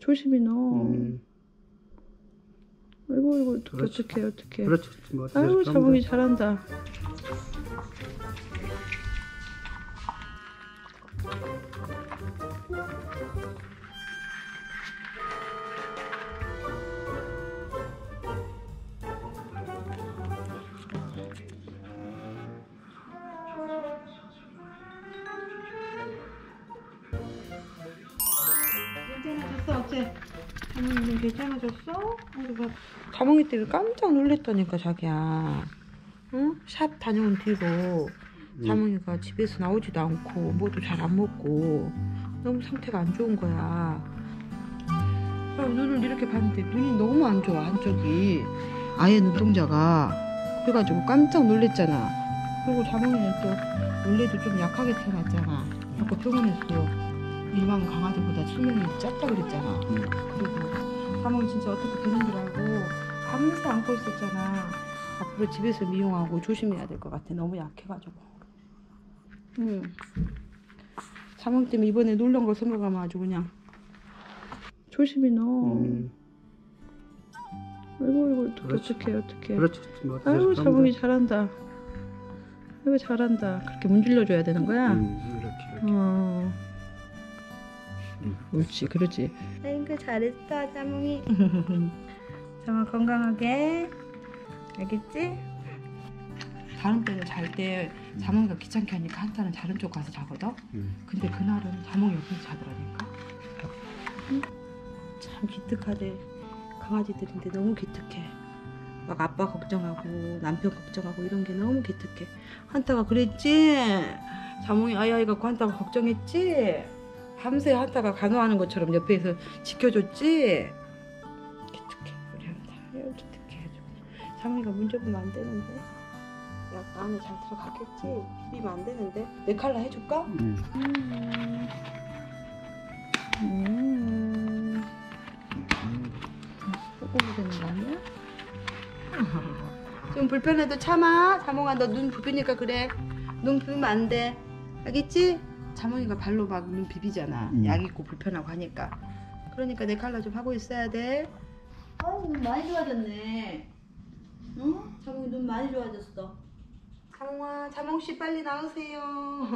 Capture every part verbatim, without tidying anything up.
조심히 넣어. 음. 아이고 아이고 그렇지. 어떡해 어떡해. 그렇지. 뭐 아이고 자몽이 잘한다. 괜찮아졌어 어째? 자몽이는 괜찮아졌어? 우리가 자몽이 때문에 깜짝 놀랬다니까 자기야. 응? 샵 다녀온 뒤로 자몽이가 집에서 나오지도 않고 뭐도 잘 안 먹고 너무 상태가 안 좋은 거야. 그럼 눈을 이렇게 봤는데 눈이 너무 안 좋아 한쪽이. 아예 눈동자가. 그래가지고 깜짝 놀랬잖아. 그리고 자몽이는 또 원래도 좀 약하게 태어났잖아. 아까 병원에서 일반 강아지보다 수명이 짧다 그랬잖아. 음. 그리고 자몽이 진짜 어떻게 되는 줄 알고 밤새 안고 있었잖아. 앞으로 집에서 미용하고 조심해야 될 것 같아. 너무 약해가지고. 응. 자몽 때문에 이번에 놀란 거 생각하면 아주 그냥 조심히 넣어. 음. 아이고 아이고 그렇지. 어떡해 어떡해. 그렇지. 뭐 아이고 자몽이 잘한다. 아이고 잘한다. 그렇게 문질러줘야 되는 거야? 음, 이렇게, 이렇게. 어. 음. 옳지 그러지. 아이고 잘했어 자몽이. 자몽 건강하게. 알겠지? 다른 때는 잘 때 자몽이가 귀찮게 하니까 한타는 다른 쪽 가서 자거든? 음. 근데 그날은 자몽이 여기서 자더라니까? 응? 참 기특하대. 강아지들인데 너무 기특해. 막 아빠 걱정하고 남편 걱정하고 이런 게 너무 기특해. 한타가 그랬지? 자몽이 아이아이 갖고 한타가 걱정했지? 밤새 한타가 간호하는 것처럼 옆에서 지켜줬지? 기특해 우리 한타. 아유 기특해 아주. 자몽이가 문져보면 안 되는데. 약 안에 잘 들어갔겠지? 비비면 안 되는데. 내 칼라 해줄까? 음. 음. 음. 뽀뽀도 되는 거 아니야? 좀 불편해도 참아. 자몽아 너 눈 부비니까 그래. 눈 부비면 안 돼. 알겠지? 자몽이가 발로 막 눈 비비잖아. 음. 약 있고 불편하고 하니까. 그러니까 내 칼라 좀 하고 있어야 돼. 아유 눈 많이 좋아졌네. 응? 자몽이 눈 많이 좋아졌어. 자몽아, 자몽씨 빨리 나오세요.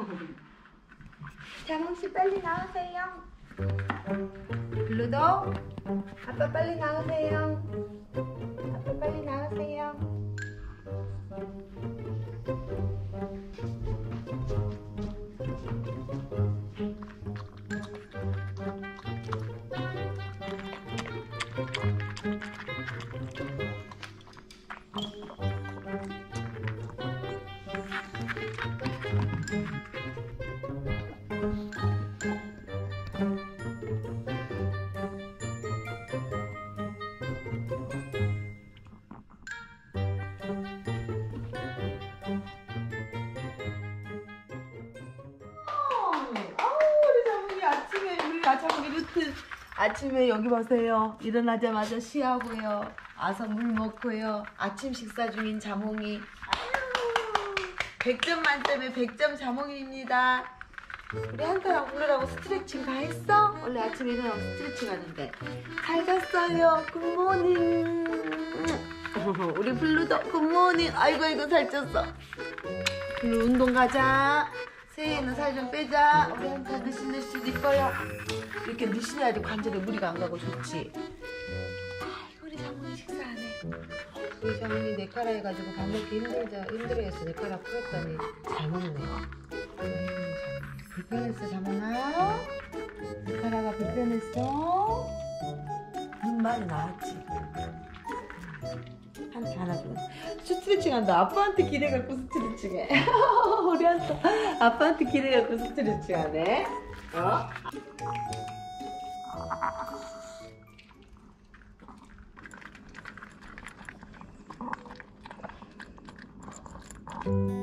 자몽씨 빨리 나오세요. 블루도 아빠 빨리 나오세요. 아빠 빨리 나오세요. 자몽이 루트 아침에 여기 보세요. 일어나자마자 쉬하고요. 와서 물 먹고요. 아침 식사 중인 자몽이. 아유, 백 점 만점에 백 점 자몽입니다. 우리 한타랑 오늘하고 스트레칭 다 했어? 원래 아침에 일어나고 스트레칭 하는데 잘 잤어요. 굿모닝. 우리 블루도 굿모닝. 아이고 아이고 살쪘어. 블루 운동 가자. 새해에는 살 좀 빼자. 우리 한타 느실느실 이뻐요. 이렇게 느실해야지 관절에 무리가 안 가고 좋지. 아이고 우리 자몽이 식사하네. 우리 자몽이 내카라 해가지고 밥 먹기 힘들자, 힘들어해서 내카라 풀었더니 잘 먹네. 아이고 자몽이 불편했어 자몽아? 내카라가 불편했어? 눈 많이 나왔지? 한타 하나 줘. 스트레칭 한다. 아빠한테 기대갖고 스트레칭해. 우리 한타 아빠한테 기대갖고 스트레칭 하네. 어? 음.